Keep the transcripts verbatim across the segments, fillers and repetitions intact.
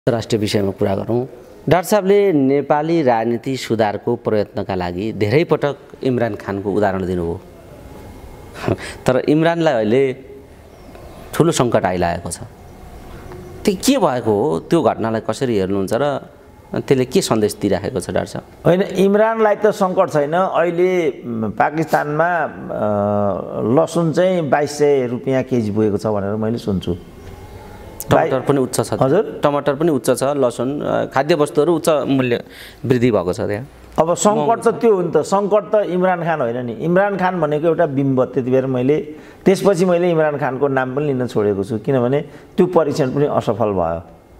राष्ट्रिय विषयमा कुरा गरौँ। डाक्टर साहबले नेपाली राजनीति सुधारको प्रयत्नका लागि धेरै पटक इमरान खानको उदाहरण दिनुभयो। तर इमरानलाई अहिले ठुलो सङ्कट आइरहेको छ। त्यो के भएको हो? त्यो घटनालाई कसरी हेर्नुहुन्छ र त्यसले के सन्देश दिइराखेको छ डाक्टर साहब? होइन, इमरानलाई त सङ्कट छैन। अहिले पाकिस्तानमा लसुन चाहिँ बाइस सय रुपियाँ केजी पुगेको छ भनेर मैले सुन्छु। टमाटर पनि उच्च छ। हजुर, टमाटर पनि उच्च छ, लसुन खाद्य वस्तुहरू उच्च मूल्य वृद्धि भएको छ त्यहाँ। अब सङ्कट त त्यो हो नि त। सङ्कट त इमरान खान होइन नि। इमरान खान भनेको एउटा बिम्ब। त्यति बेर मैले त्यसपछि मैले इमरान खानको नाम पनि लिन छोडेको छु, किनभने त्यो परीक्षण पनि असफल भयो।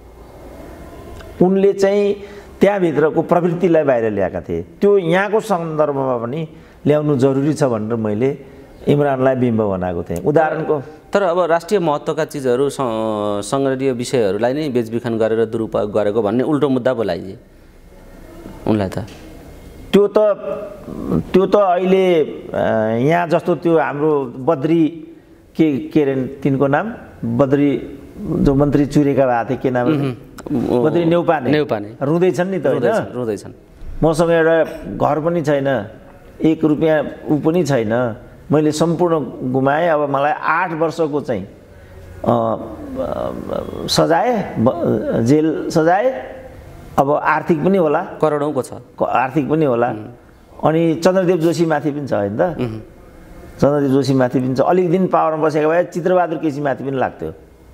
उनले चाहिँ त्यहाँभित्रको प्रवृत्तिलाई बाहिर ल्याएका थिए। त्यो यहाँको सन्दर्भमा पनि ल्याउनु जरुरी छ भनेर मैले इमरानलाई बिम्ब बनाएको थिएँ। उदाहरणको तर अब राष्ट्रिय महत्त्वका चिजहरू सङ्ग्रहणीय विषयहरूलाई नै बेचबिखन गरेर दुरुपयोग गरेको भन्ने उल्टो मुद्दा बोलाइदिए उनलाई। त त्यो त त्यो त अहिले यहाँ जस्तो त्यो हाम्रो बद्री के के अरे तिनको नाम, बद्री जो मन्त्री चुरेका भएको थिए, के नाम, बद्री नेउपाने नेउपाने रुँदैछन् नि त। होइन, रुँदैछन्। मसँग एउटा घर पनि छैन, एक रुपियाँ ऊ पनि छैन, मैले सम्पूर्ण गुमाएँ। अब मलाई आठ वर्षको चाहिँ सजाय, जेल सजाय, अब आर्थिक पनि होला, करोडौँको छ, आर्थिक पनि होला। अनि चन्द्रदेव जोशी माथि पनि छ होइन त। चन्द्रदेव जोशी माथि पनि छ। अलिक दिन पावरमा बसेको भए चित्रबहादुर केसी माथि पनि लाग्थ्यो।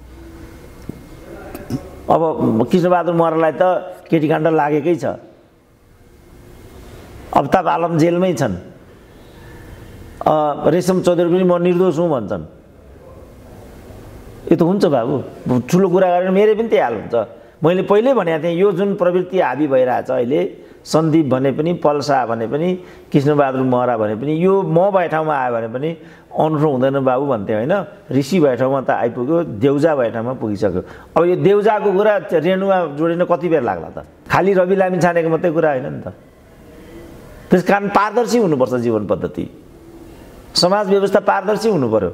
अब कृष्णबहादुर महरालाई त केटीकाण्ड लागेकै छ। अफ्ताब आलम जेलमै छन्। रेशम चौधरी पनि म निर्दोष हुँ भन्छन्। यो त हुन्छ बाबु, ठुलो कुरा गरेर मेरो पनि त्यही हाल हुन्छ। मैले पहिल्यै भनेको थिएँ, यो जुन प्रवृत्ति हाबी भइरहेछ अहिले, सन्दीप भने पनि, पल्सा भने पनि, कृष्णबहादुर महरा भने पनि, यो म भए ठाउँमा आयो भने पनि अनौठो हुँदैन बाबु भन्थे होइन। ऋषि भए ठाउँमा त आइपुग्यो, देउजा भए ठाउँमा पुगिसक्यो। अब यो देउजाको कुरा रेणुमा जोडिन कति बेर लाग्ला त? खालि रवि लामी छानेको मात्रै कुरा होइन नि त। त्यस कारण पारदर्शी हुनुपर्छ जीवन पद्धति, समाज व्यवस्था पारदर्शी हुनु पर्यो।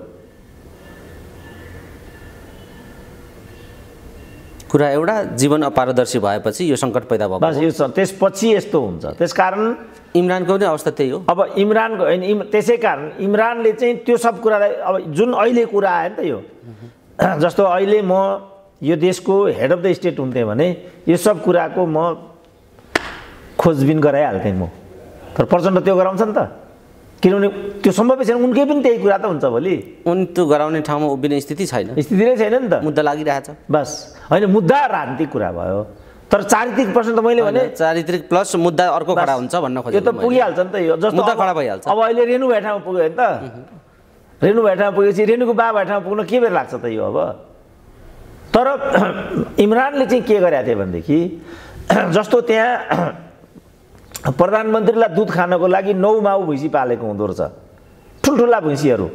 कुरा एउटा, जीवन अपारदर्शी भएपछि यो सङ्कट पैदा भयो। बस यो त्यसपछि यस्तो हुन्छ। त्यसकारण इमरानको पनि अवस्था त्यही हो। अब इमरानको होइन, इम त्यसै कारण इमरानले चाहिँ त्यो सब कुरालाई, अब जुन अहिले कुरा आयो नि त यो, जस्तो अहिले म यो देशको हेड अफ द स्टेट हुन्थेँ भने यो सब कुराको म खोजबिन गराइहाल्थेँ म। तर प्रचण्ड त्यो गराउँछ नि त, किनभने त्यो सम्भवै छैन। उनकै पनि त्यही कुरा त हुन्छ भोलि। उन त्यो गराउने ठाउँमा उभिने स्थिति छैन, स्थिति नै छैन नि त। मुद्दा लागिरहेछ। बस होइन, मुद्दा राजनीतिक कुरा भयो। तर चारित्रिक प्रश्न त मैले भने चारित्रिक प्लस मुद्दा अर्को खडा हुन्छ भन्न खोजेँ। यो त पुगिहाल्छ नि त। यो जस्तो मुद्दा खडा भइहाल्छ। अब अहिले रेणु भए ठाउँमा पुग्यो नि त। रेणु भए ठाउँमा पुगेपछि रेणुको बा भए ठाउँमा पुग्न के बेर लाग्छ त यो? अब तर इमरानले चाहिँ के गरेका थिए भनेदेखि, जस्तो त्यहाँ प्रधानमन्त्रीलाई दुध खानको लागि नौ माउ भैँसी पालेको हुँदो रहेछ। ठुल्ठुला भैँसीहरू,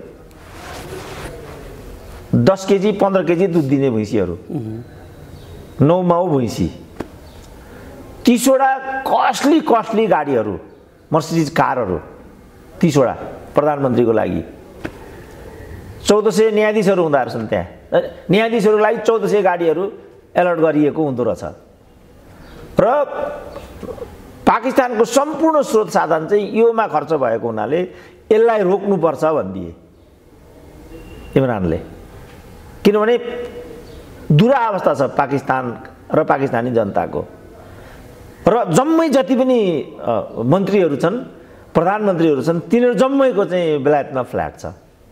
दस केजी पन्ध्र केजी दुध दिने भैँसीहरू, नौ माउ भैँसी, तिसवटा कस्टली कस्टली गाडीहरू, मर्सिडिज कारहरू, तिसवटा प्रधानमन्त्रीको लागि। चौध सय न्यायाधीशहरू हुँदो रहेछन् त्यहाँ। न्यायाधीशहरूको लागि चौध सय गाडीहरू एलर्ट गरिएको हुँदो रहेछ। र पाकिस्तानको सम्पूर्ण स्रोत साधन चाहिँ योमा खर्च भएको हुनाले यसलाई रोक्नुपर्छ भनिदिए इमरानले। किनभने दुरावस्था छ पाकिस्तान र पाकिस्तानी जनताको। र जम्मै जति पनि मन्त्रीहरू छन्, प्रधानमन्त्रीहरू छन्, तिनीहरू जम्मैको चाहिँ बेलायतमा फ्ल्याट छ।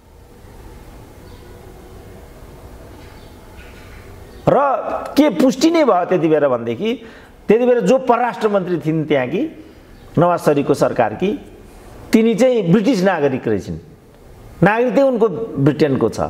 र के पुष्टि नै भयो त्यति बेर भनेदेखि, त्यति बेर जो परराष्ट्र मन्त्री थिइन् त्यहाँ कि नवाज शरीफको सरकार कि, तिनी चाहिँ ब्रिटिस नागरिक रहेछन्। नागरिकतै उनको ब्रिटेनको छ।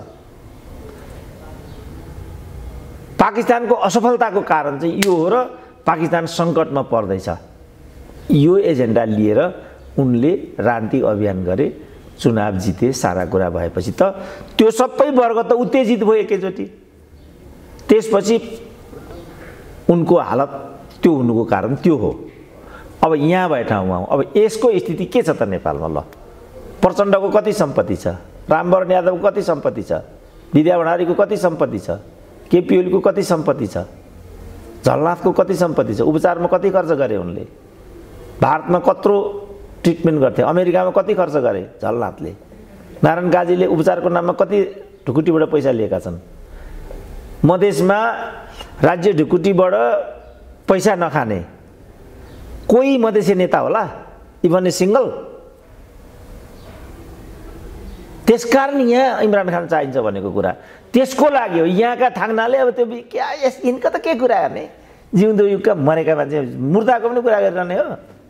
पाकिस्तानको असफलताको कारण चाहिँ यो हो र पाकिस्तान सङ्कटमा पर्दैछ। यो एजेन्डा लिएर उनले राजनीतिक अभियान गरे, चुनाव जिते, सारा कुरा भएपछि त त्यो सबै वर्ग त उत्तेजित भयो एकैचोटि। त्यसपछि उनको हालत त्यो हुनुको कारण त्यो हो। अब यहाँ भए ठाउँमा अब यसको स्थिति के छ त नेपालमा? ल, प्रचण्डको कति सम्पत्ति छ, रामवरण यादवको कति सम्पत्ति छ, विद्या भण्डारीको कति सम्पत्ति छ, केपी ओलीको कति सम्पत्ति छ, झलनाथको कति सम्पत्ति छ, उपचारमा कति खर्च गरे उनले, भारतमा कत्रो ट्रिटमेन्ट गर्थे, अमेरिकामा कति खर्च गरे झलनाथले, नारायण काजीले उपचारको नाममा कति ढुकुटीबाट पैसा लिएका छन्। मधेसमा राज्य ढुकुटीबाट पैसा नखाने कोही मधेसी नेता होला, इभन ए सिङ्गल? त्यसकारण यहाँ इमरान खान चाहिन्छ भनेको कुरा त्यसको लागि हो। यहाँका थाङ्नाले अब त्यो क्या यस यिनका त के कुरा गर्ने, जिउँदो युगका मरेका मान्छे मुर्दाको पनि कुरा गरिरहने हो।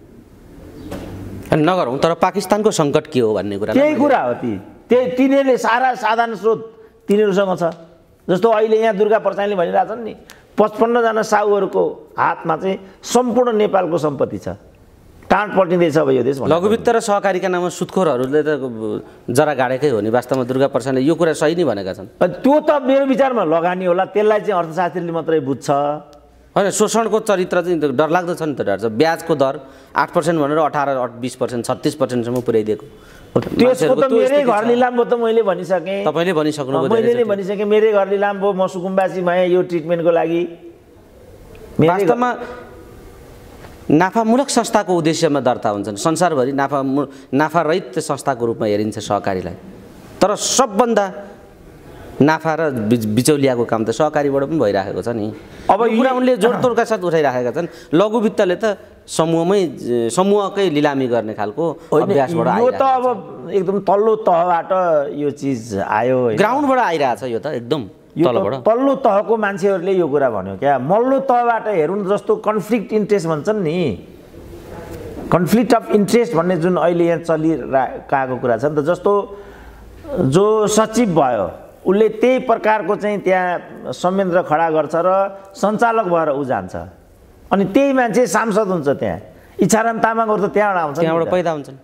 नगरौँ, तर पाकिस्तानको सङ्कट के हो भन्ने कुरा त्यही कुरा हो। ती त्यही तिनीहरूले सारा साधन स्रोत तिनीहरूसँग छ। जस्तो अहिले यहाँ दुर्गा प्रसाईले भनिरहेछन् नि, पचपन्नजना साहुहरूको हातमा चाहिँ सम्पूर्ण नेपालको सम्पत्ति छ, टाँट पल्टिँदैछ अब यो देश। लघुवित्त र सहकारीका नाममा सुत्खोरहरूले त जरा गाडेकै हो नि। वास्तवमा दुर्गा प्रसाईले यो कुरा सही नै भनेका छन्। त्यो त मेरो विचारमा लगानी होला, त्यसलाई चाहिँ अर्थशास्त्रीले मात्रै बुझ्छ। होइन, शोषणको चरित्र चाहिँ डरलाग्दो छ नि त डाक्टर साहब। ब्याजको दर आठ पर्सेन्ट भनेर अठार बिस पर्सेन्ट छत्तिस पर्सेन्टसम्म पुर्याइदिएको। त्यसको त मेरै घर लिलाम भयो त मैले भनिसकेँ, तपाईँले भनिसक्नुभयो। मैले नै भनिसकेँ, मेरै घर लिलाम भयो, म सुकुम्बासी भएँ यो ट्रिटमेन्टको लागि। वास्तवमा नाफामूलक संस्थाको उद्देश्यमा दर्ता हुन्छन्। संसारभरि नाफा नाफारहित संस्थाको रूपमा हेरिन्छ सहकारीलाई, तर सबभन्दा नाफा र बिचौलियाको काम त सहकारीबाट पनि भइरहेको छ नि। अब कुरा उनले जोडतोडका साथ उठाइराखेका छन्। लघुवित्तले त समूहमै समूहकै लिलामी गर्ने खालको अभ्यासबाट यो त अब एकदम तल्लो तहबाट यो चिज आयो, ग्राउन्डबाट आइरहेछ यो त एकदम तलबाट। तल्लो तहको मान्छेहरूले यो कुरा भन्यो क्या। मल्लो तहबाट हेरौँ, जस्तो कन्फ्लिक्ट इन्ट्रेस्ट भन्छन् नि, कन्फ्लिक्ट अफ इन्ट्रेस्ट भन्ने जुन अहिले यहाँ चलिरहेको कुरा छ नि त। जस्तो जो सचिव भयो उसले त्यही प्रकारको चाहिँ त्यहाँ संयन्त्र खडा गर्छ र सञ्चालक भएर ऊ जान्छ, अनि त्यही मान्छे सांसद हुन्छ। त्यहाँ इच्छाराम तामाङहरू त त्यहाँबाट आउँछ, त्यहाँबाट पैदा हुन्छन्।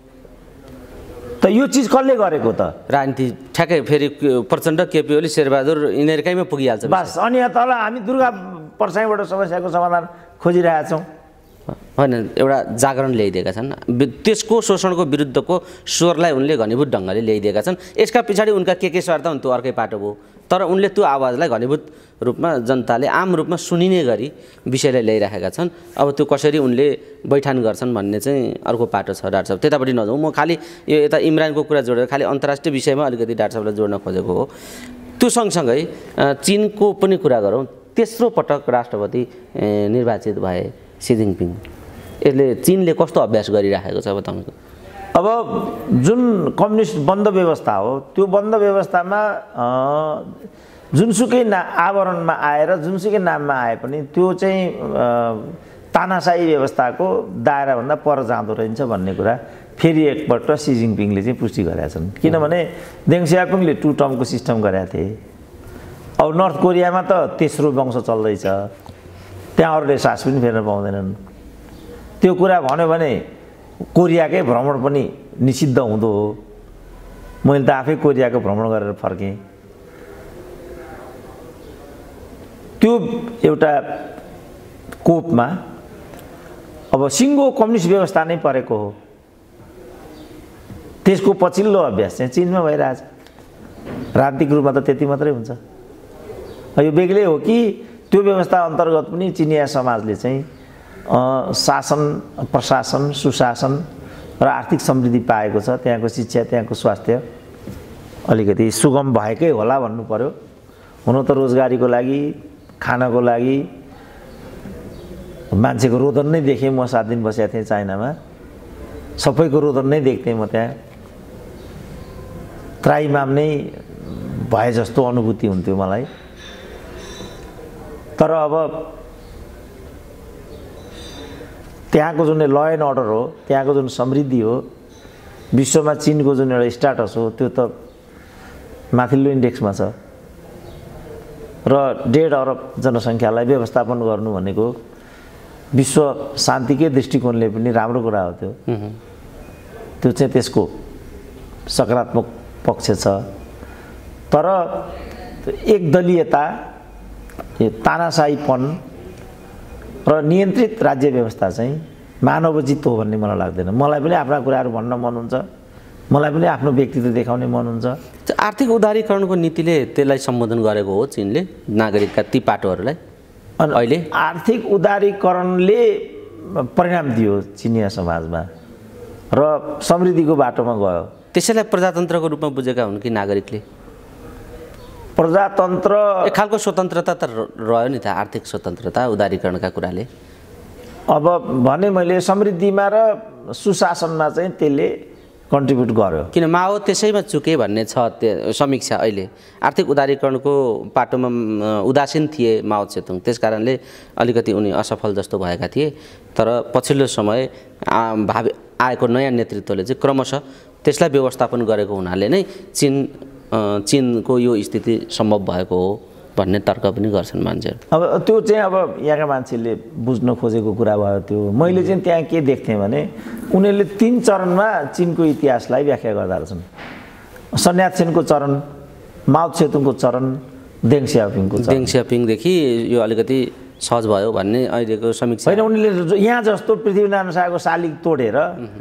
त यो चिज कसले गरेको त? राजनीति ठ्याक्कै फेरि प्रचण्ड, केपी ओली, शेरबहादुर यिनीहरूकैमा पुगिहाल्छ बस। अनि तल हामी दुर्गा प्रसाईबाट समस्याको समाधान खोजिरहेका छौँ। होइन, एउटा जागरण ल्याइदिएका छन्। त्यसको शोषणको विरुद्धको स्वरलाई उनले घनीभूत ढङ्गले ल्याइदिएका छन्। यसका पछाडि उनका के के स्वार्थ हुन् त्यो अर्कै पाटो भयो, तर उनले त्यो आवाजलाई घनीभूत रूपमा जनताले आम रूपमा सुनिने गरी विषयलाई ल्याइराखेका छन्। अब त्यो कसरी उनले बैठान गर्छन् भन्ने चाहिँ अर्को पाटो छ डाक्टर साहब। त्यतापट्टि नजाउँ, म खालि यो यता इमरानको कुरा जोडेर खालि अन्तर्राष्ट्रिय विषयमा अलिकति डाक्टर साहबलाई जोड्न खोजेको हो। त्यो सँगसँगै चिनको पनि कुरा गरौँ। तेस्रो पटक राष्ट्रपति निर्वाचित भए सी जिनपिङ, यसले चिनले कस्तो अभ्यास गरिराखेको छ बताउनु? अब जुन कम्युनिस्ट बन्द व्यवस्था हो, त्यो बन्द व्यवस्थामा जुनसुकै ना आवरणमा आएर जुनसुकै नाममा आए पनि त्यो चाहिँ तानाशाही व्यवस्थाको दायराभन्दा पर जाँदो रहेछ भन्ने कुरा फेरि एकपल्ट सी जिनपिङले चाहिँ पुष्टि गरेका छन्। किनभने देङ सियाओपिङले टु टर्मको सिस्टम गरेका थिए। अब नर्थ कोरियामा त तेस्रो वंश चल्दैछ, त्यहाँ अरूले सास पनि फेर्न पाउँदैनन्। त्यो कुरा भन्यो भने कोरियाकै भ्रमण पनि निषिद्ध हुँदो हो। मैले त आफै कोरियाको भ्रमण गरेर फर्केँ। त्यो एउटा कोपमा अब सिङ्गो कम्युनिस्ट व्यवस्था नै परेको हो। त्यसको पछिल्लो अभ्यास चाहिँ चिनमा भइरहेछ। राजनीतिक रूपमा त त्यति मात्रै हुन्छ। यो बेग्लै हो कि त्यो व्यवस्था अन्तर्गत पनि चिनिया समाजले चाहिँ शासन, प्रशासन, सुशासन र आर्थिक समृद्धि पाएको छ। त्यहाँको शिक्षा, त्यहाँको स्वास्थ्य अलिकति सुगम भएकै होला भन्नु पर्यो। हुन त रोजगारीको लागि, खानको लागि मान्छेको रोदन नै देखेँ। म सात दिन बसेको थिएँ चाइनामा, सबैको रोदन नै देख्थेँ म त्यहाँ। त्राइमाम नै भए जस्तो अनुभूति हुन्थ्यो मलाई। तर अब त्यहाँको जुन ल एन्ड अर्डर हो, त्यहाँको जुन समृद्धि हो, विश्वमा चिनको जुन एउटा स्ट्याटस हो, त्यो त माथिल्लो इन्डेक्समा छ। र डेढ अरब जनसङ्ख्यालाई व्यवस्थापन गर्नु भनेको विश्व शान्तिकै दृष्टिकोणले पनि राम्रो कुरा हो। त्यो त्यो चाहिँ त्यसको सकारात्मक पक्ष छ। तर एकदलीयता, तानाशाहीपन र नियन्त्रित राज्य व्यवस्था चाहिँ मानवोचित हो भन्ने मलाई लाग्दैन। मलाई पनि आफ्ना कुराहरू भन्न मन हुन्छ, मलाई पनि आफ्नो व्यक्तित्व देखाउने मन हुन्छ। आर्थिक उदारीकरणको नीतिले त्यसलाई सम्बोधन गरेको हो चिनले, नागरिकका ती पाटोहरूलाई। अहिले आर्थिक उदारीकरणले परिणाम दियो चिनिया समाजमा र समृद्धिको बाटोमा गयो। त्यसैलाई प्रजातन्त्रको रूपमा बुझेका हुन् कि नागरिकले? प्रजातन्त्र एक खालको स्वतन्त्रता त रह्यो नि त, आर्थिक स्वतन्त्रता उदारीकरणका कुराले। अब भने मैले समृद्धिमा र सुशासनमा चाहिँ त्यसले कन्ट्रिब्युट गर्यो। किन माओ त्यसैमा चुके भन्ने छ त्यो समीक्षा। अहिले आर्थिक उदारीकरणको पाटोमा उदासीन थिए माओ सेतुङ, त्यस कारणले अलिकति उनी असफल जस्तो भएका थिए। तर पछिल्लो समय भावी आएको नयाँ नेतृत्वले चाहिँ क्रमशः त्यसलाई व्यवस्थापन गरेको हुनाले नै चीन चीनको यो स्थिति सम्भव भएको हो भन्ने तर्क पनि गर्छन् मान्छेहरू। अब त्यो चाहिँ अब यहाँका मान्छेले बुझ्न खोजेको कुरा भयो। त्यो मैले चाहिँ त्यहाँ के देख्थेँ भने उनीहरूले तीन चरणमा चिनको इतिहासलाई व्याख्या गर्दा रहेछन्। sun Yat-senको चरण, माओ त्से-तुङको चरण, देङ सियाओपिङको चरण। देङ सियाओपिङदेखि यो अलिकति सहज भयो भन्ने अहिलेको समीक्षा। होइन, उनीहरूले यहाँ जस्तो पृथ्वीनारायण शाहको शालिग तोडेर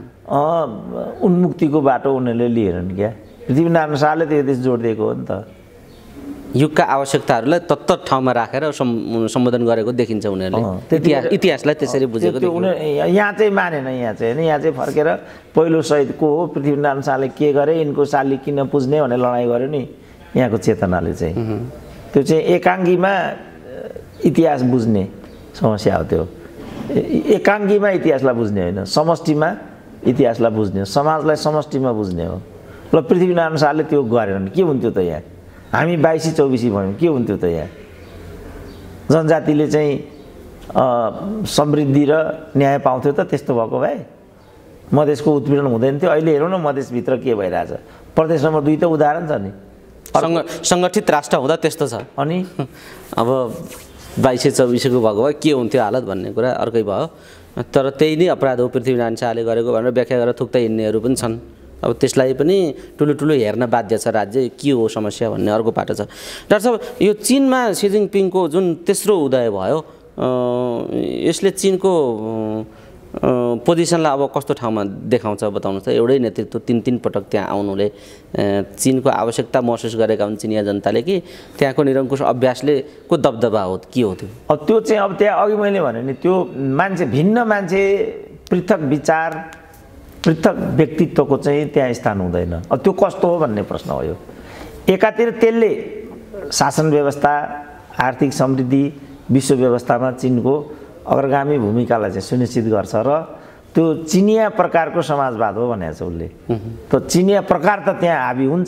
उन्मुक्तिको बाटो उनीहरूले लिएनन् क्या। पृथ्वीनारायण शाहले त्यो देश जोडिदिएको हो नि त। युगका आवश्यकताहरूलाई तत्त ठाउँमा राखेर सम्बोधन गरेको देखिन्छ उनीहरूले। इतिहास इतिहासलाई त्यसरी बुझेको त्यो उनीहरू यहाँ चाहिँ मानेन। यहाँ चाहिँ होइन, यहाँ चाहिँ फर्केर पहिलो शहीद को हो, पृथ्वीनारायण शाहले के गरे, यिनको शालिग किन पुज्ने भनेर लडाइँ गर्यो नि यहाँको चेतनाले चाहिँ। त्यो चाहिँ एकाङ्गीमा इतिहास बुझ्ने समस्या हो। त्यो एकाङ्गीमा इतिहासलाई बुझ्ने होइन, समष्टिमा इतिहासलाई बुझ्ने, समाजलाई समष्टिमा बुझ्ने हो। ल पृथ्वीनारायण शाहले त्यो गरेनन्, के हुन्थ्यो त यहाँ? हामी बाइसी चौबिसी भयौँ, के हुन्थ्यो त यहाँ? जनजातिले चाहिँ समृद्धि र न्याय पाउँथ्यो त त्यस्तो भएको भए? मधेसको उत्पीडन हुँदैन थियो। अहिले हेरौँ न मधेसभित्र के भइरहेछ। प्रदेश नम्बर दुई त उदाहरण छ नि। सङ्गठित राष्ट्र हुँदा त्यस्तो छ। अनि अब बाइसै चौबिसको भएको भए के हुन्थ्यो हालत भन्ने कुरा अर्कै भयो। तर त्यही नै अपराध हो पृथ्वीनारायण शाहले गरेको भनेर व्याख्या गरेर थुक्दै हिँड्नेहरू पनि छन्। अब त्यसलाई पनि ठुलो ठुलो हेर्न बाध्य छ राज्य, के हो समस्या भन्ने अर्को पाटो छ। डाक्टर साहब, यो चीनमा सी जिनपिङको जुन तेस्रो उदय भयो, यसले चीनको पोजिसनलाई अब कस्तो ठाउँमा देखाउँछ बताउनुहोस् त? एउटै नेतृत्व तिन तिन पटक त्यहाँ आउनुले चीनको आवश्यकता महसुस गरेका हुन् चिनिया जनताले कि त्यहाँको निरङ्कुश अभ्यासले को दबदबा हो, के हो त्यो? अब त्यो चाहिँ अब त्यहाँ अघि मैले भने नि त्यो मान्छे भिन्न मान्छे, पृथक विचार, पृथक व्यक्तित्वको चाहिँ त्यहाँ स्थान हुँदैन। अब त्यो कस्तो हो भन्ने प्रश्न हो यो। एकातिर त्यसले शासन व्यवस्था, आर्थिक समृद्धि, विश्व व्यवस्थामा चिनको अग्रगामी भूमिकालाई चाहिँ सुनिश्चित गर्छ र त्यो चिनिया प्रकारको समाजवाद हो भनेको छ उसले। त चिनिया प्रकार त त्यहाँ हाबी हुन्छ,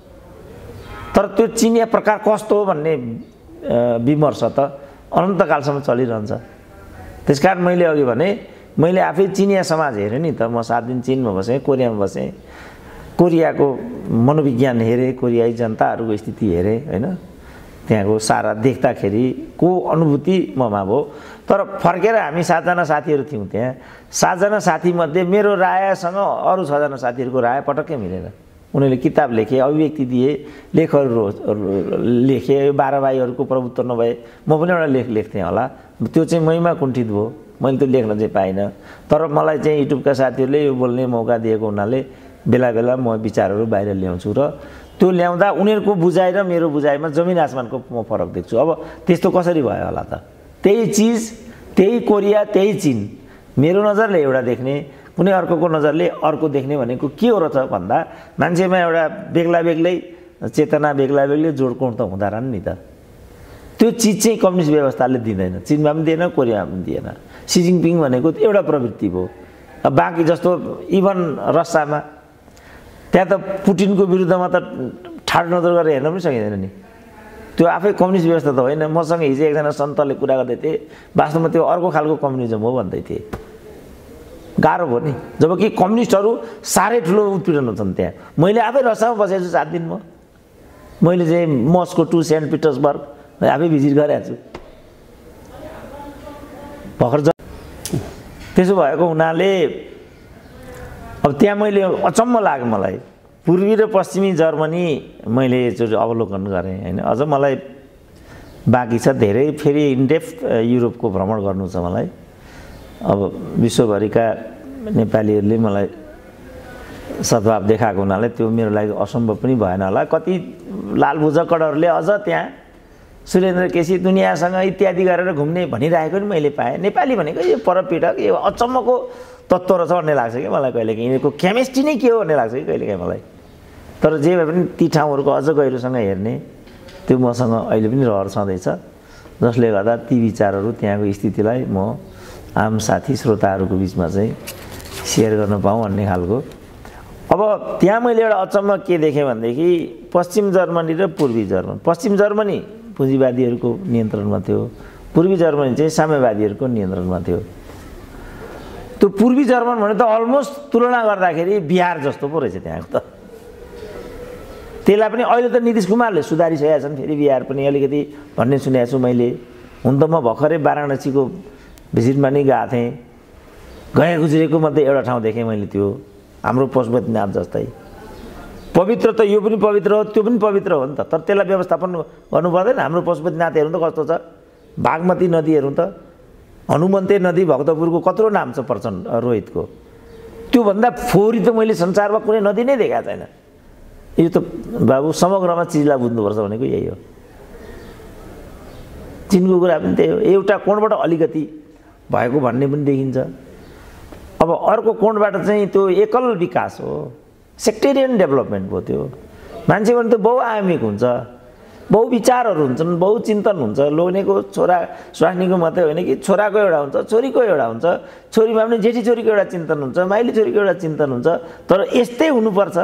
तर त्यो चिनिया प्रकार कस्तो हो भन्ने विमर्श त अनन्तकालसम्म चलिरहन्छ। त्यसकारण मैले अघि भने मैले आफै चिनिया समाज हेरेँ नि त। म सात दिन चिनमा बसेँ, कोरियामा बसेँ, कोरियाको मनोविज्ञान हेरेँ, कोरियाई जनताहरूको स्थिति हेरेँ होइन। त्यहाँको सारा देख्दाखेरि को अनुभूति ममा भयो। तर फर्केर हामी सातजना साथीहरू थियौँ त्यहाँ। सातजना साथीमध्ये मेरो रायसँग अरू छजना साथीहरूको राय पटक्कै मिलेन। उनीहरूले किताब लेखे, अभिव्यक्ति दिए, लेखहरू लेखे, बाह्र भाइहरूको प्रभुत्व नभए म पनि एउटा लेख लेख्थेँ होला। त्यो चाहिँ मैमा कुण्ठित भयो, मैले त्यो लेख्न चाहिँ पाइनँ। तर मलाई चाहिँ युट्युबका साथीहरूले यो बोल्ने मौका दिएको हुनाले बेला बेला म विचारहरू बाहिर ल्याउँछु र त्यो ल्याउँदा उनीहरूको बुझाइ र मेरो बुझाइमा जमिन आसमानको म फरक देख्छु। अब त्यस्तो कसरी भयो होला त? त्यही चिज, त्यही कोरिया, त्यही चीन, मेरो नजरले एउटा देख्ने, कुनै अर्कोको नजरले अर्को देख्ने भनेको के हो र त भन्दा मान्छेमा एउटा बेग्ला बेग्लै चेतना, बेग्ला बेग्लै जोडकोण त हुँदा रहन् नि त। त्यो चिज चाहिँ कम्युनिस्ट व्यवस्थाले दिँदैन, चीनमा पनि दिएन, कोरियामा पनि दिएन। सी जिनपिङ भनेको एउटा प्रवृत्ति भयो। अब बाँकी जस्तो इभन रसियामा त्यहाँ त पुटिनको विरुद्धमा त ठाडो नजर गरेर हेर्न पनि सकिँदैन नि। त्यो आफै कम्युनिस्ट व्यवस्था त होइन। मसँग हिजो एकजना सन्तले कुरा गर्दै थिए, वास्तवमा त्यो अर्को खालको कम्युनिजम हो भन्दै थिए। गाह्रो भयो नि, जबकि कम्युनिस्टहरू साह्रै ठुलो उत्पीडन हुन्छन् त्यहाँ। मैले आफै रसियामा बसेको छु सात दिनमा। मैले चाहिँ मस्को टु सेन्ट पिटर्सबर्ग आफै भिजिट गरेको छु भर्खर। त्यसो भएको हुनाले अब त्यहाँ मैले अचम्म लाग्यो मलाई। पूर्वी र पश्चिमी जर्मनी मैले एकचोटि अवलोकन गरेँ होइन। अझ मलाई बाँकी छ धेरै, फेरि इनडेप्थ युरोपको भ्रमण गर्नु छ मलाई। अब विश्वभरिका नेपालीहरूले मलाई सद्भाव देखाएको हुनाले त्यो मेरो लागि असम्भव पनि भएन होला। कति लालबुझकडहरूले अझ त्यहाँ सुरेन्द्र केसी दुनियाँसँग इत्यादि गरेर घुम्ने भनिरहेको नि मैले पाएँ। नेपाली भनेको यो परपीडक यो अचम्मको तत्त्व रहेछ भन्ने लाग्छ कि मलाई कहिलेकाहीँ। यिनीहरूको केमिस्ट्री नै के हो भन्ने लाग्छ कि कहिलेकाहीँ मलाई। तर जे भए पनि ती ठाउँहरूको अझ गहिरोसँग हेर्ने त्यो मसँग अहिले पनि रहर छँदैछ, जसले गर्दा ती विचारहरू त्यहाँको स्थितिलाई म आम साथी श्रोताहरूको बिचमा चाहिँ सेयर गर्न पाऊँ भन्ने खालको। अब त्यहाँ मैले एउटा अचम्म के देखेँ भनेदेखि पश्चिम जर्मनी र पूर्वी जर्मनी, पश्चिम जर्मनी पुँजीवादीहरूको नियन्त्रणमा थियो, पूर्वी जर्मनी चाहिँ साम्यवादीहरूको नियन्त्रणमा थियो। त्यो पूर्वी जर्मन भने त अलमोस्ट तुलना गर्दाखेरि बिहार जस्तो पो रहेछ त्यहाँको त। त्यसलाई पनि अहिले त नीतिश कुमारले सुधारिसकेका छन्, फेरि बिहार पनि अलिकति भन्ने सुनेको छु मैले। हुन त म भर्खरै वाराणसीको भिजिटमा नि गएको थिएँ, गए गुज्रेको मध्ये एउटा ठाउँ देखेँ मैले, त्यो हाम्रो पशुपतिनाथ जस्तै पवित्र त यो पनि पवित्र हो, त्यो पनि पवित्र हो नि त। तर त्यसलाई व्यवस्थापन गर्नु पर्दैन। हाम्रो पशुपतिनाथ हेर्नु त कस्तो छ, बागमती नदी हेर्नु त, हनुमन्ते नदी भक्तपुरको कत्रो नाम छ प्रचण्ड रोहितको, त्योभन्दा फोहोरी त मैले संसारमा कुनै नदी नै देखाएको छैन। यो त बाबु समग्रमा चिजलाई बुझ्नुपर्छ भनेको यही हो। चिनको कुरा पनि त्यही हो, एउटा कोणबाट अलिकति भएको भन्ने पनि देखिन्छ। अब अर्को कोणबाट चाहिँ त्यो एकल विकास हो, सेक्टेरियन डेभलपमेन्ट भयो। त्यो मान्छे भने त बहुआयामिक हुन्छ, बहुविचारहरू हुन्छन्, बहुचिन्तन हुन्छ। लोग्नेको छोरा स्वास्नीको मात्रै होइन कि छोराको एउटा हुन्छ, छोरीको एउटा हुन्छ, छोरीमा पनि जेठी छोरीको एउटा चिन्तन हुन्छ, माइली छोरीको एउटा चिन्तन हुन्छ। तर यस्तै हुनुपर्छ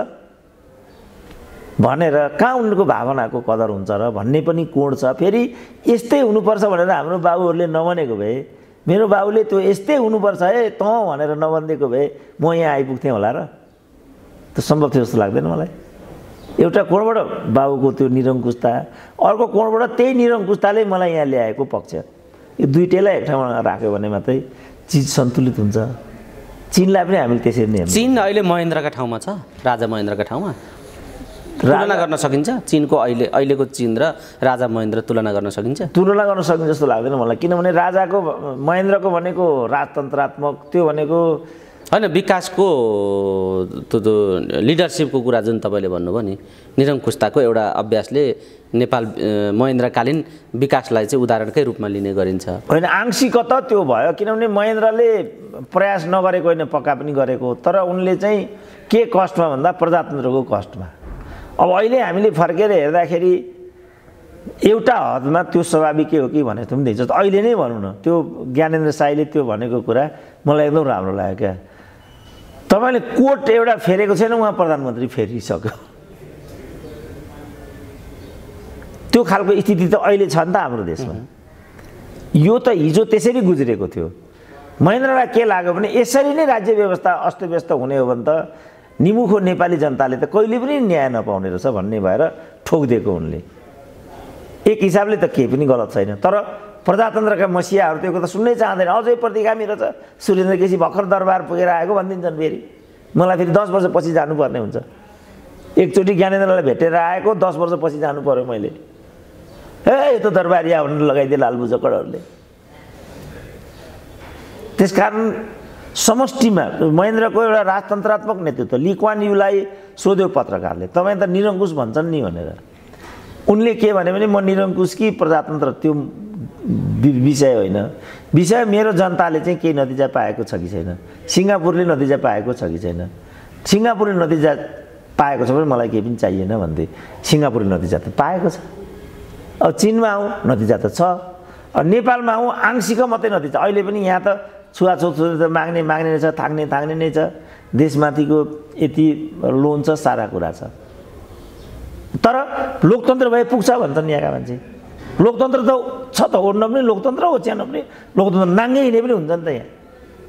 भनेर कहाँ उनको भावनाको कदर हुन्छ र भन्ने पनि कोण छ। फेरि यस्तै हुनुपर्छ भनेर हाम्रो बाबुहरूले नभनेको भए, मेरो बाबुले त्यो यस्तै हुनुपर्छ है त भनेर नभनिदिएको भए म यहाँ आइपुग्थेँ होला र? त्यो सम्भव थियो जस्तो लाग्दैन मलाई। एउटा कोणबाट बाबुको त्यो निरङ्कुशता, अर्को कोणबाट त्यही निरङ्कुशताले मलाई यहाँ ल्याएको पक्ष, यो दुइटैलाई एक ठाउँमा राख्यो भने मात्रै चिज सन्तुलित हुन्छ। चीनलाई पनि हामीले त्यसरी नै हेर्नु। चीन अहिले महेन्द्रका ठाउँमा छ, राजा महेन्द्रका ठाउँमा तुलना गर्न सकिन्छ? चीनको अहिले अहिलेको चीन र राजा महेन्द्र तुलना गर्न सकिन्छ? तुलना गर्न सकिन्छ जस्तो लाग्दैन मलाई। किनभने राजाको महेन्द्रको भनेको राजतन्त्रात्मक, त्यो भनेको होइन विकासको त्यो त्यो लिडरसिपको कुरा जुन तपाईँले भन्नुभयो नि, निरङ्कुशताको एउटा अभ्यासले नेपाल महेन्द्रकालीन विकासलाई चाहिँ उदाहरणकै रूपमा लिने गरिन्छ। होइन, आंशिक त त्यो भयो, किनभने महेन्द्रले प्रयास नगरेको होइन, पक्का पनि गरेको, तर उनले चाहिँ के कस्टमा भन्दा प्रजातन्त्रको कस्टमा। अब अहिले हामीले फर्केर हेर्दाखेरि एउटा हदमा त्यो स्वाभाविक के हो कि भने जस्तो पनि देखिन्छ। अहिले नै भनौँ न, त्यो ज्ञानेन्द्र साईले त्यो भनेको कुरा मलाई एकदम राम्रो लाग्यो क्या। तपाईँले कोट एउटा फेरेको छैन, उहाँ प्रधानमन्त्री फेरिसक्यो। त्यो खालको स्थिति त अहिले छ नि त हाम्रो देशमा। यो त हिजो त्यसरी गुज्रेको थियो। महेन्द्रलाई के लाग्यो भने यसरी नै राज्य व्यवस्था अस्तव्यस्त हुने हो भने त निमुखो नेपाली जनताले त कहिले पनि न्याय नपाउने रहेछ भन्ने भएर ठोकिदिएको उनले। एक हिसाबले त केही पनि गलत छैन, तर प्रजातन्त्रका मसियाहरू त्यो त सुन्नै चाहँदैन। अझै प्रतिगामी रहेछ। सुरेन्द्र केसी भर्खर दरबार पुगेर आएको भनिदिन्छन्, फेरि मलाई फेरि दस वर्षपछि जानुपर्ने हुन्छ। एकचोटि ज्ञानेन्द्रलाई भेटेर आएको, दस वर्षपछि जानु पर्यो मैले। ए यो त दरबारिया भनेर लगाइदिए लालबुजकरहरूले। त्यसकारण समष्टिमा महेन्द्रको एउटा राजतन्त्रात्मक नेतृत्व, ली क्वान यूलाई सोध्यो पत्रकारले, तपाईँ त निरङ्कुश भन्छन् नि भनेर। उनले के भने भने म निरङ्कुश कि प्रजातन्त्र त्यो विषय होइन, विषय मेरो जनताले चाहिँ केही नतिजा पाएको छ कि छैन, सिङ्गापुरले नतिजा पाएको छ कि छैन। सिङ्गापुरले नतिजा पाएको छ भने मलाई केही पनि चाहिएन भन्थे। सिङ्गापुरले नतिजा त पाएको छ। अब चीनमा आउँ नतिजा त छ, अब नेपालमा आउँ आंशिक मात्रै नतिजा। अहिले पनि यहाँ त छुवाछुत माग्ने माग्ने नै छ, थाक्ने थाक्ने नै छ। देशमाथिको यति लोन छ, सारा कुरा छ। तर लोकतन्त्र भए पुग्छ भन्छन् यहाँका मान्छे। लोकतन्त्र त छ त, ओड्न पनि लोकतन्त्र, ओछ्याउन पनि लोकतन्त्र, नाङ्गे हिँडे पनि हुन्छ नि त यहाँ।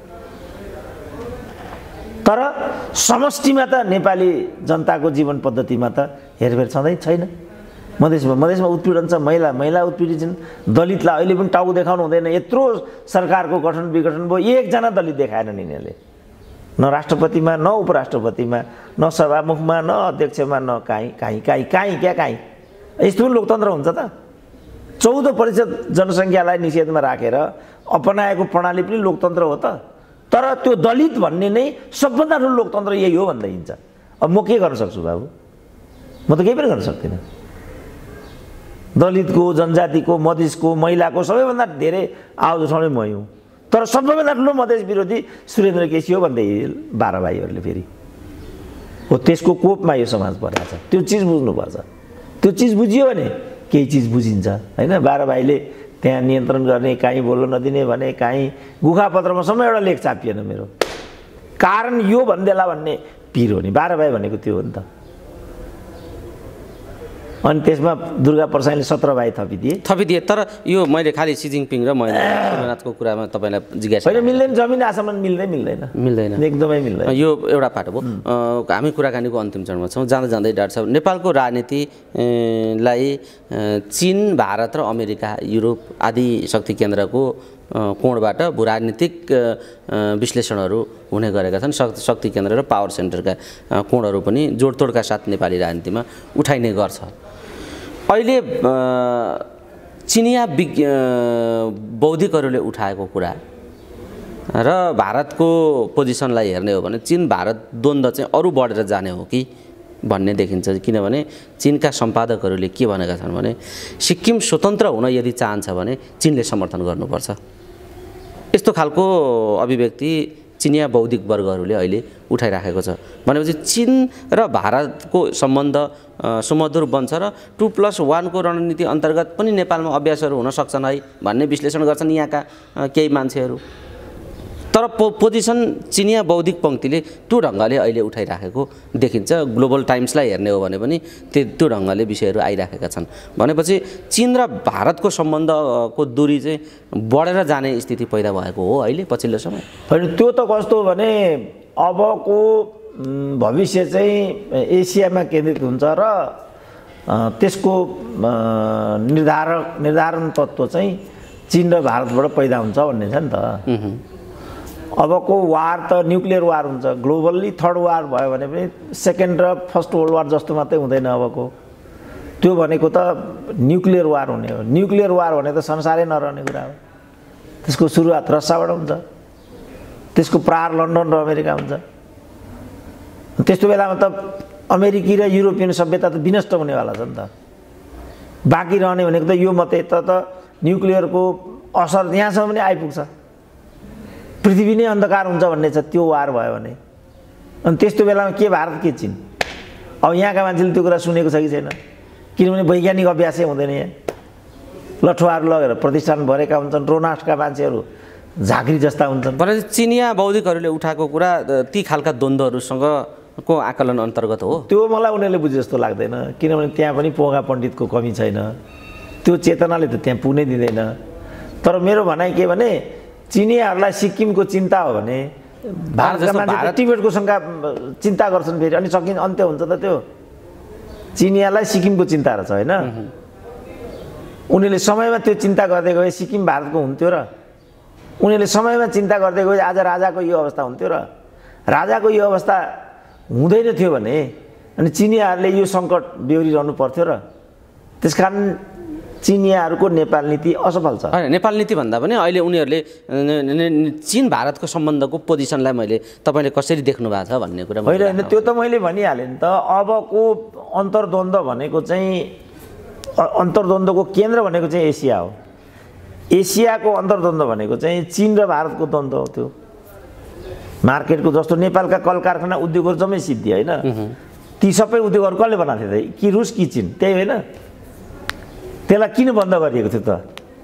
तर समष्टिमा त नेपाली जनताको जीवन पद्धतिमा त हेरफेर छँदै छैन। मधेसमा मधेसमा उत्पीडन छ, महिला महिला उत्पीडित छन्, दलितलाई अहिले पनि टाउको देखाउनु हुँदैन। यत्रो सरकारको गठन विघटन भयो, एकजना दलित देखाएनन् यिनीहरूले, न राष्ट्रपतिमा, न उपराष्ट्रपतिमा, न सभामुखमा, न अध्यक्षमा, न काहीँ काहीँ काहीँ काहीँ क्या काहीँ। यस्तो पनि लोकतन्त्र हुन्छ त? चौध प्रतिशत जनसङ्ख्यालाई निषेधमा राखेर अपनाएको प्रणाली पनि लोकतन्त्र हो त? तर त्यो दलित भन्ने नै सबभन्दा ठुलो लोकतन्त्र यही हो भन्दै हिँड्छ। अब म के गर्न सक्छु बाबु? म त केही पनि गर्न सक्दिनँ। दलितको, जनजातिको, मधेसको, महिलाको सबैभन्दा धेरै आवाज उठाउने मै हुँ। तर सबैभन्दा ठुलो मधेस विरोधी सुरेन्द्र केसी हो भन्दै बाह्र भाइहरूले फेरि हो। त्यसको कोपमा यो समाज परेको छ। त्यो चिज बुझ्नुपर्छ। त्यो चिज बुझियो भने केही चिज बुझिन्छ होइन। बाह्र भाइले त्यहाँ नियन्त्रण गर्ने, काहीँ बोल्न नदिने भने, काहीँ गुखापत्रमा सम्म एउटा लेख छापिएन मेरो। कारण यो भन्देला भन्ने पिर हो नि। बाह्र भाइ भनेको त्यो हो नि त। अनि त्यसमा दुर्गा प्रसाईले सत्र भाइ थपिदिए थपिदिए तर यो मैले खालि सी जिङपिङ र महेन्द्र सोमनाथको कुरामा तपाईँलाई जिज्ञासा होइन। मिल्दैन, जमिन आसमान मिल्दै मिल्दैन मिल्दैन एकदमै मिल्दैन। यो एउटा पाटो भयो। हामी कुराकानीको अन्तिम चरणमा छौँ। जाँदा जाँदै डाक्टर साहब, नेपालको राजनीतिलाई चीन, भारत र अमेरिका, युरोप आदि शक्ति केन्द्रको कोणबाट भू राजनीतिक विश्लेषणहरू हुने गरेका छन्। शक्ति केन्द्र र पावर सेन्टरका कोणहरू पनि जोडतोडका साथ नेपाली राजनीतिमा उठाइने गर्छ। अहिले चिनिया विज्ञ बौद्धिकहरूले उठाएको कुरा र भारतको पोजिसनलाई हेर्ने हो भने चीन भारत द्वन्द्व चाहिँ अरू बढेर जाने हो कि भन्ने देखिन्छ। किनभने चीनका सम्पादकहरूले के भनेका छन् भने सिक्किम स्वतन्त्र हुन यदि चाहन्छ भने चीनले समर्थन गर्नुपर्छ। यस्तो खालको अभिव्यक्ति चिनिया बौद्धिक वर्गहरूले अहिले उठाइराखेको छ। भनेपछि चीन र भारतको सम्बन्ध सुमधुर बन्छ र टू प्लस वानको रणनीति अन्तर्गत पनि नेपालमा अभ्यासहरू हुन सक्छन् है भन्ने विश्लेषण गर्छन् यहाँका केही मान्छेहरू। तर पो पोजिसन चिनिया बौद्धिक पङ्क्तिले त्यो ढङ्गले अहिले उठाइराखेको देखिन्छ। ग्लोबल टाइम्सलाई हेर्ने हो भने पनि त्यो त्यो ढङ्गले विषयहरू आइराखेका छन्। भनेपछि चीन र भारतको सम्बन्धको दूरी चाहिँ बढेर जाने स्थिति पैदा भएको हो अहिले पछिल्लो समय। होइन, त्यो त कस्तो भने अबको भविष्य चाहिँ एसियामा केन्द्रित हुन्छ र त्यसको निर्धारक निर्धारण तत्त्व चाहिँ चीन र भारतबाट पैदा हुन्छ भन्ने छ नि त। अबको वार त न्युक्लियर वार हुन्छ। ग्लोबल्ली थर्ड वार भयो भने पनि सेकेन्ड र फर्स्ट वर्ल्ड वार जस्तो मात्रै हुँदैन अबको। त्यो भनेको त न्युक्लियर वार हुने हो। न्युक्लियर वार भने त संसारै नरहने कुरा हो। त्यसको सुरुवात रसियाबाट हुन्छ, त्यसको प्रहार लन्डन र अमेरिका हुन्छ। त्यस्तो बेलामा त अमेरिकी र युरोपियन सभ्यता त विनष्ट हुनेवाला छ नि त। बाँकी रहने भनेको त यो मात्रै त त न्युक्लियरको असर यहाँसम्म पनि आइपुग्छ। पृथ्वी नै अन्धकार हुन्छ भन्ने छ त्यो वार भयो भने। अनि त्यस्तो बेलामा के भारत के चीन? अब यहाँका मान्छेले त्यो कुरा सुनेको छ कि छैन? किनभने वैज्ञानिक अभ्यासै हुँदैन यहाँ। लठुवाहरू लगेर प्रतिष्ठान भरेका हुन्छन्, रोनास्टका मान्छेहरू झाँक्री जस्ता हुन्छन्। भनेपछि चिनिया बौद्धिकहरूले उठाएको कुरा ती खालका द्वन्द्वहरूसँग को आकलन अन्तर्गत हो? त्यो मलाई उनीहरूले बुझे जस्तो लाग्दैन। किनभने त्यहाँ पनि पोगा पण्डितको कमी छैन। त्यो चेतनाले त त्यहाँ पुग्नै दिँदैन। तर मेरो भनाइ के भने चिनियाहरूलाई सिक्किमको चिन्ता हो भने भारतका मान्छे टिबेटको शङ्का चिन्ता गर्छन् फेरि। अनि सकिन्छ, अन्त्य हुन्छ त त्यो। चिनियालाई सिक्किमको चिन्ता रहेछ होइन। उनीहरूले समयमा त्यो चिन्ता गर्दै गए सिक्किम भारतको हुन्थ्यो र उनीहरूले समयमा चिन्ता गर्दै गए आज राजाको यो अवस्था हुन्थ्यो र राजाको यो अवस्था हुँदैन थियो भने अनि चिनियाहरूले यो सङ्कट बेहोरिरहनु पर्थ्यो र। त्यसकारण चिनियाहरूको नेपाल नीति असफल छ। होइन, नेपाल नीति भन्दा पनि अहिले उनीहरूले चीन भारतको सम्बन्धको पोजिसनलाई मैले तपाईँले कसरी देख्नु भएको छ भन्ने कुरा होइन होइन त्यो त मैले भनिहालेँ नि त। अबको अन्तर्द्वन्द्व भनेको चाहिँ अन्तर्द्वन्द्वको केन्द्र भनेको चाहिँ एसिया हो। एसियाको अन्तर्द्वन्द्व भनेको चाहिँ चीन र भारतको द्वन्द्व हो। त्यो मार्केटको जस्तो नेपालका कल कारखाना उद्योगहरू जम्मै सिद्धि होइन। ती सबै उद्योगहरू कसले बनाएको थियो त? कि रुस कि चीन? त्यही होइन। त्यसलाई किन बन्द गरिएको थियो त?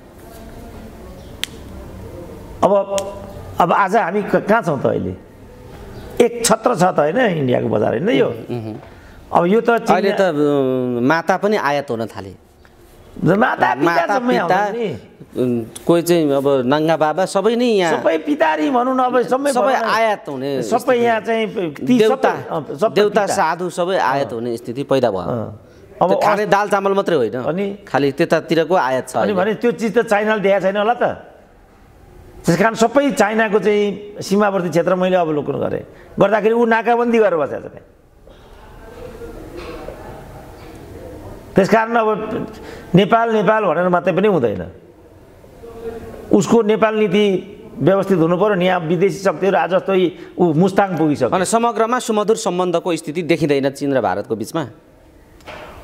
अब अब आज हामी कहाँ छौँ त? अहिले एक छत्र छ त होइन इन्डियाको बजार होइन यो। अब यो त अहिले त माता पनि आयात हुन थाले। माता माता पिता कोही चाहिँ अब नङ्गा बाबा सबै नै यहाँ सबै पितारी भनौँ न। अब सबै सबै आयात हुने सबै यहाँ चाहिँ देउता देउता साधु सबै आयात हुने स्थिति पैदा भयो। अब खाने दाल चामल मात्रै होइन, अनि खालि त्यतातिरको आयात छ। अनि भने त्यो चिज त चाइनाले देखाएको छैन होला त। त्यस कारण सबै चाइनाको चाहिँ सीमावर्ती क्षेत्र मैले अवलोकन गरेँ। गर्दाखेरि ऊ नाकाबन्दी गरेर बसेको छ। त्यस कारण अब नेपाल नेपाल भनेर मात्रै पनि हुँदैन। उसको नेपाल नीति व्यवस्थित हुनु पर्यो नि। यहाँ विदेशी शक्तिहरू आज जस्तै ऊ मुस्ताङ पुगिसक्यो। अनि समग्रमा सुमधुर सम्बन्धको स्थिति देखिँदैन चीन र भारतको बिचमा।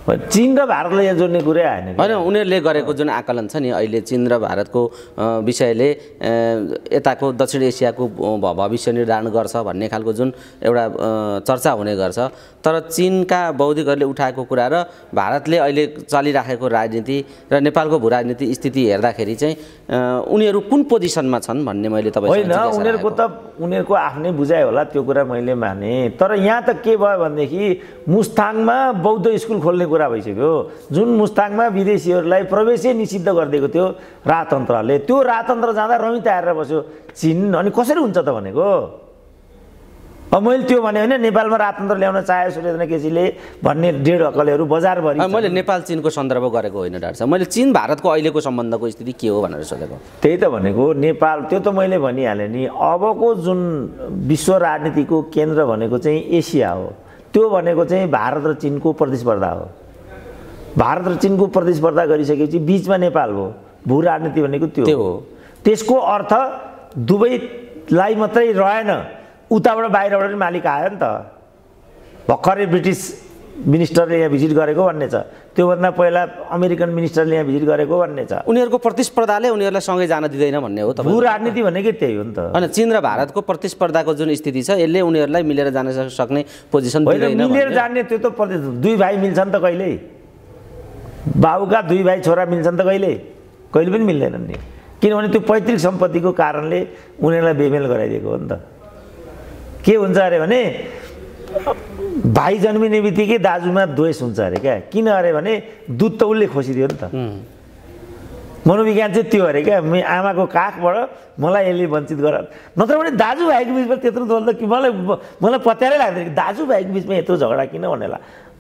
चीन र भारतलाई यहाँ जोड्ने कुरै आएन होइन उनीहरूले गरेको जुन आकलन छ नि अहिले चीन र भारतको विषयले यताको दक्षिण एसियाको भविष्य निर्धारण गर्छ भन्ने खालको जुन एउटा चर्चा हुने गर्छ तर चीनका बौद्धिकहरूले उठाएको कुरा र भारतले अहिले चलिराखेको राजनीति र नेपालको भू राजनीति स्थिति हेर्दाखेरि चाहिँ उनीहरू कुन पोजिसनमा छन् भन्ने मैले तपाईँ होइन उनीहरूको त उनीहरूको आफ्नै बुझाइ होला त्यो कुरा मैले माने तर यहाँ त के भयो भनेदेखि मुस्ताङमा बौद्ध स्कुल खोल्ने कुरा भइसक्यो जुन मुस्ताङमा विदेशीहरूलाई प्रवेशै निषिद्ध गरिदिएको थियो राजतन्त्रले त्यो राजतन्त्र जाँदा रमिता हेरेर बस्यो चीन अनि कसरी हुन्छ त भनेको अब मैले त्यो भने होइन नेपालमा राजतन्त्र ल्याउन चाहे सूर्यचन्द्र केसीले भन्ने डेढ अकलेहरू बजारभरि मैले नेपाल चीनको सन्दर्भ गरेको होइन डाक्टर साहब मैले चीन भारतको अहिलेको सम्बन्धको स्थिति के हो भनेर सोधेको त्यही त भनेको नेपाल त्यो त मैले भनिहालेँ नि अबको जुन विश्व राजनीतिको केन्द्र भनेको चाहिँ एसिया हो त्यो भनेको चाहिँ भारत र चीनको प्रतिस्पर्धा हो भारत र चीनको प्रतिस्पर्धा गरिसकेपछि बिचमा नेपाल हो भू राजनीति भनेको त्यो हो त्यसको अर्थ दुवैलाई मात्रै रहेन उताबाट बाहिरबाट पनि मालिक आयो नि त भर्खरै ब्रिटिस मिनिस्टरले यहाँ भिजिट गरेको भन्ने छ त्योभन्दा पहिला अमेरिकन मिनिस्टरले यहाँ भिजिट गरेको भन्ने छ उनीहरूको प्रतिस्पर्धाले उनीहरूलाई सँगै जान दिँदैन भन्ने हो भू राजनीति भनेकै त्यही हो नि त होइन चीन र भारतको प्रतिस्पर्धाको जुन स्थिति छ यसले उनीहरूलाई मिलेर जान सक्ने पोजिसन दिँदैन मिलेर जाने त्यो त दुई भाइ मिल्छन् त कहिले बाबुका दुई भाइ छोरा मिल्छन् त कहिले कहिले पनि मिल्दैनन् नि किनभने त्यो पैतृक सम्पत्तिको कारणले उनीहरूलाई बेमेल गराइदिएको हो नि त के हुन्छ अरे भने भाइ जन्मिने बित्तिकै दाजुमा द्वेष हुन्छ अरे क्या किन अरे भने दुध त उसले खोसिदियो नि त मनोविज्ञान चाहिँ त्यो अरे क्या आमाको काखबाट मलाई यसले वञ्चित गर नत्र भने दाजुभाइको बिचमा त्यत्रो द्वन्द कि मलाई मलाई पत्यारै लाग्दैन कि दाजुभाइको बिचमा यत्रो झगडा किन भनेला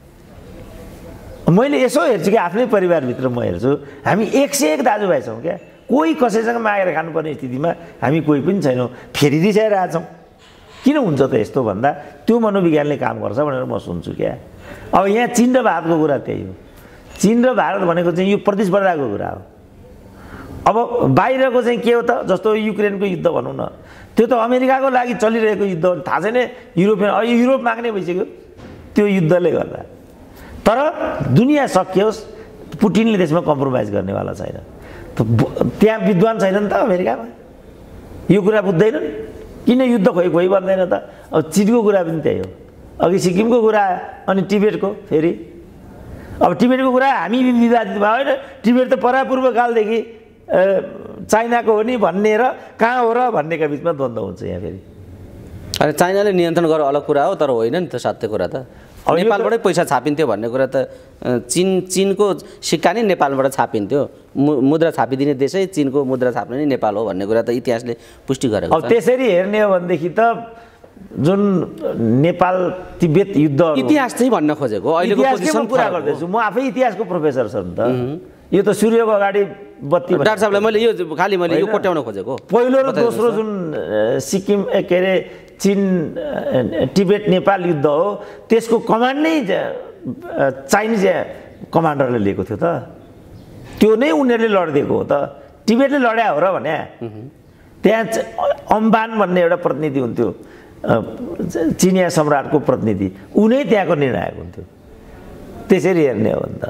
मैले यसो हेर्छु कि आफ्नै परिवारभित्र म हेर्छु हामी एक सय एक दाजुभाइ छौँ क्या कोही कसैसँग मागेर खानुपर्ने स्थितिमा हामी कोही पनि छैनौँ फेरि रिसाइरहेछौँ किन हुन्छ त यस्तो भन्दा त्यो मनोविज्ञानले काम गर्छ भनेर म सुन्छु क्या अब यहाँ चीन र भारतको कुरा त्यही हो चीन र भारत भनेको चाहिँ यो प्रतिस्पर्धाको कुरा हो अब बाहिरको चाहिँ के हो त जस्तो युक्रेनको युद्ध भनौँ न त्यो त अमेरिकाको लागि चलिरहेको युद्ध हो थाहा छैन युरोपियन अब युरोप माग्ने भइसक्यो त्यो युद्धले गर्दा तर दुनियाँ सकियोस् पुटिनले त्यसमा कम्प्रोमाइज गर्नेवाला छैन त्यहाँ विद्वान छैनन् त अमेरिकामा यो कुरा बुझ्दैनन् किन युद्ध खोइ खोइ भन्दैन त अब चीनको कुरा पनि त्यही हो अघि सिक्किमको कुरा अनि टिबेटको फेरि अब टिबेटको कुरा हामी विवादित भयो होइन टिबेट त परापूर्व कालदेखि चाइनाको हो नि भन्ने र कहाँ हो र भन्नेका बिचमा द्वन्द्व हुन्छ यहाँ फेरि अनि चाइनाले नियन्त्रण गरेर अलग कुरा हो तर होइन नि त सत्य कुरा त नेपालबाटै पैसा छापिन्थ्यो भन्ने कुरा त चीन चीनको सिक्का नै नेपालबाट छापिन्थ्यो मुद्रा छापिदिने देशै चीनको मुद्रा छाप्ने नै नेपाल हो भन्ने कुरा त इतिहासले पुष्टि गरेको छ अब त्यसरी हेर्ने हो भनेदेखि त जुन नेपाल तिब्बत युद्ध इतिहास चाहिँ भन्न खोजेको अहिलेको पोजिसन कुरा गर्दैछु म आफै इतिहासको प्रोफेसर छु नि त यो त सूर्यको अगाडि बत्ती डाक्टर साहबलाई मैले यो खालि मैले यो कोट्याउन खोजेको पहिलो र दोस्रो जुन सिक्किम के अरे चीन टिबेट नेपाल युद्ध हो त्यसको कमान्ड नै चाइनिज कमान्डरले लिएको थियो त त्यो नै उनीहरूले लडिदिएको हो त टिबेटले लड्या हो र भने त्यहाँ अम्बान भन्ने एउटा प्रतिनिधि हुन्थ्यो चिनिया सम्राटको प्रतिनिधि ऊ नै त्यहाँको निर्णायक हुन्थ्यो त्यसरी हेर्ने हो भने त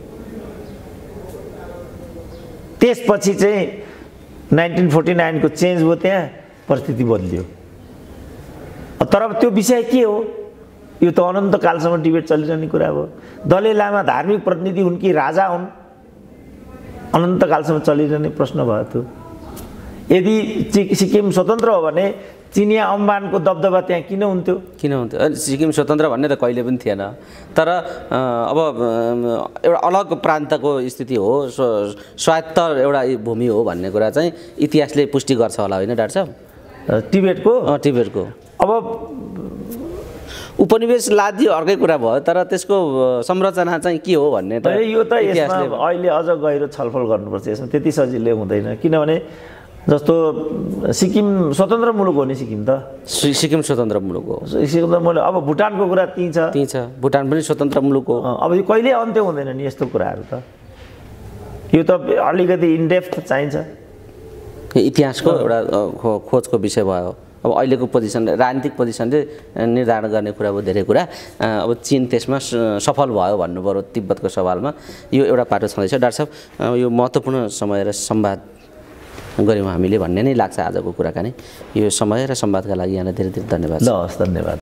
त्यसपछि चाहिँ नाइन्टिन फोर्टी नाइनको चेन्ज भयो त्यहाँ परिस्थिति बदलियो तर त्यो विषय के हो यो त अनन्तकालसम्म डिबेट चलिरहने कुरा हो दलाई लामा धार्मिक प्रतिनिधि हुन् कि राजा हुन् अनन्तकालसम्म चलिरहने प्रश्न भयो त्यो यदि सिक्किम स्वतन्त्र हो भने चिनिया अम्बानको दबदबा त्यहाँ किन हुन्थ्यो किन हुन्थ्यो सिक्किम स्वतन्त्र भन्ने त कहिले पनि थिएन तर अब एउटा अलग प्रान्तको स्थिति हो स्वायत्त एउटा भूमि हो भन्ने कुरा चाहिँ इतिहासले पुष्टि गर्छ होला होइन डाक्टर साहब टिबेटको टिबेटको अब उपनिवेश लादी अर्कै कुरा भयो तर त्यसको संरचना चाहिँ के हो भन्ने त यो त यसमा अहिले अझ गहिरो छलफल गर्नुपर्छ यसमा त्यति सजिलै हुँदैन किनभने जस्तो सिक्किम स्वतन्त्र मुलुक हो नि सिक्किम त सिक्किम स्वतन्त्र मुलुक हो सिक्किम त मैले अब भुटानको कुरा त्यहीँ छ त्यहीँ छ भुटान पनि स्वतन्त्र मुलुक हो अब यो कहिले अन्त्य हुँदैन नि यस्तो कुराहरू त यो त अलिकति इनडेप्थ चाहिन्छ इतिहासको एउटा खोजको विषय भयो अब अहिलेको पोजिसन राजनीतिक पोजिसनले निर्धारण गर्ने कुरा भयो धेरै कुरा अब चीन त्यसमा सफल भयो भन्नु पर्यो तिब्बतको सवालमा यो एउटा पाटो छँदैछ डाक्टर साहब यो महत्त्वपूर्ण समय र संवाद गऱ्यौँ हामीले भन्ने नै लाग्छ आजको कुराकानी यो समय र संवादका लागि यहाँलाई धेरै धेरै धन्यवाद ल हस् धन्यवाद